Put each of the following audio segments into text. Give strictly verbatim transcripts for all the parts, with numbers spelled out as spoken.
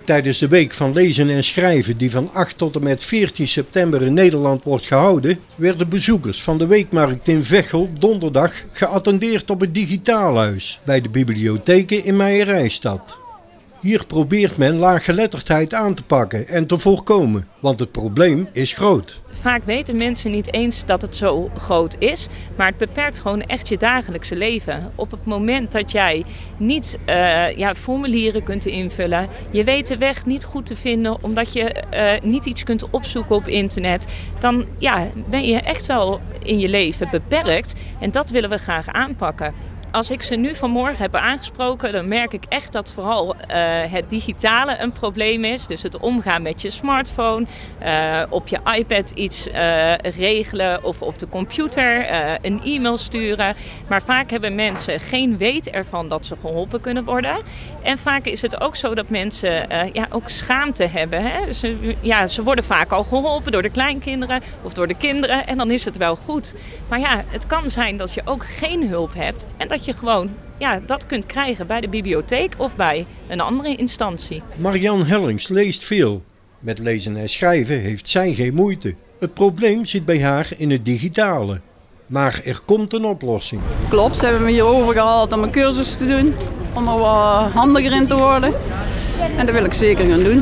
Tijdens de Week van Lezen en Schrijven die van acht tot en met veertien september in Nederland wordt gehouden, werden bezoekers van de Weekmarkt in Veghel donderdag geattendeerd op het Digitaalhuis bij de bibliotheken in Meijerijstad. Hier probeert men laaggeletterdheid aan te pakken en te voorkomen, want het probleem is groot. Vaak weten mensen niet eens dat het zo groot is, maar het beperkt gewoon echt je dagelijkse leven. Op het moment dat jij niet uh, ja, formulieren kunt invullen, je weet de weg niet goed te vinden omdat je uh, niet iets kunt opzoeken op internet, dan ja, ben je echt wel in je leven beperkt en dat willen we graag aanpakken. Als ik ze nu vanmorgen heb aangesproken, dan merk ik echt dat vooral uh, het digitale een probleem is. Dus het omgaan met je smartphone, uh, op je iPad iets uh, regelen of op de computer uh, een e-mail sturen. Maar vaak hebben mensen geen weet ervan dat ze geholpen kunnen worden. En vaak is het ook zo dat mensen uh, ja, ook schaamte hebben. Hè? Ze, ja, ze worden vaak al geholpen door de kleinkinderen of door de kinderen en dan is het wel goed. Maar ja, het kan zijn dat je ook geen hulp hebt en dat je gewoon ja, dat kunt krijgen bij de bibliotheek of bij een andere instantie. Marianne Hellings leest veel. Met lezen en schrijven heeft zij geen moeite. Het probleem zit bij haar in het digitale. Maar er komt een oplossing. Klopt, ze hebben me hier overgehaald om een cursus te doen. Om er wat handiger in te worden. En dat wil ik zeker gaan doen.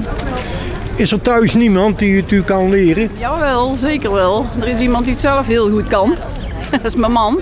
Is er thuis niemand die het u kan leren? Jawel, zeker wel. Er is iemand die het zelf heel goed kan. Dat is mijn man.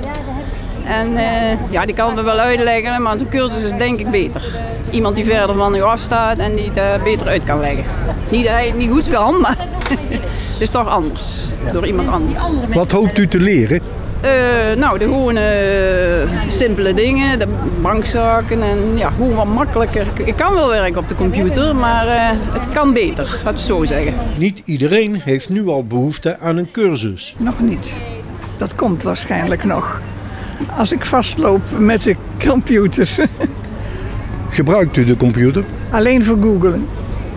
En uh, ja, die kan het me wel uitleggen, maar een cursus is denk ik beter. Iemand die verder van u afstaat en die het uh, beter uit kan leggen. Niet dat hij het niet goed kan, maar het is toch anders. Door iemand anders. Wat hoopt u te leren? Uh, nou, de gewone uh, simpele dingen, de bankzaken en ja, gewoon wat makkelijker. Ik kan wel werken op de computer, maar uh, het kan beter, laten we het zo zeggen. Niet iedereen heeft nu al behoefte aan een cursus. Nog niet. Dat komt waarschijnlijk nog. Als ik vastloop met de computer. Gebruikt u de computer? Alleen voor googlen.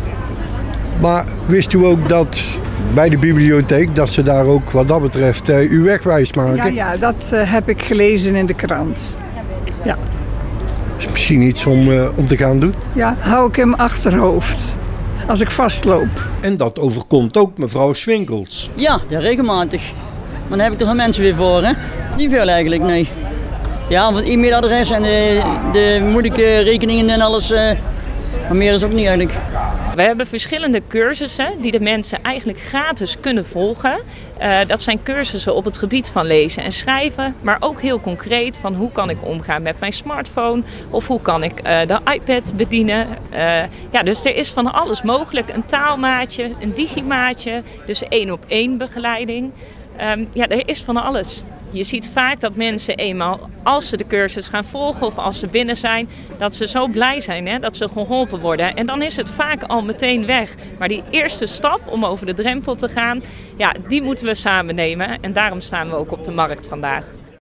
Maar wist u ook dat bij de bibliotheek, dat ze daar ook wat dat betreft uh, uw wegwijs maken? Ja, ja dat uh, heb ik gelezen in de krant. Ja. Is misschien iets om, uh, om te gaan doen? Ja, hou ik in mijn achterhoofd. Als ik vastloop. En dat overkomt ook mevrouw Swinkels. Ja, ja, regelmatig. Maar dan heb ik toch een mensen weer voor, hè? Niet veel eigenlijk, nee. Ja, want e-mailadres en de, de moeilijke rekeningen en alles, uh, maar meer is ook niet eigenlijk. We hebben verschillende cursussen die de mensen eigenlijk gratis kunnen volgen. Uh, dat zijn cursussen op het gebied van lezen en schrijven, maar ook heel concreet van hoe kan ik omgaan met mijn smartphone of hoe kan ik uh, de iPad bedienen. Uh, ja, dus er is van alles mogelijk. Een taalmaatje, een digimaatje, dus één op één begeleiding. Um, ja, er is van alles. Je ziet vaak dat mensen eenmaal, als ze de cursus gaan volgen of als ze binnen zijn, dat ze zo blij zijn hè, dat ze geholpen worden. En dan is het vaak al meteen weg. Maar die eerste stap om over de drempel te gaan, ja, die moeten we samen nemen. En daarom staan we ook op de markt vandaag.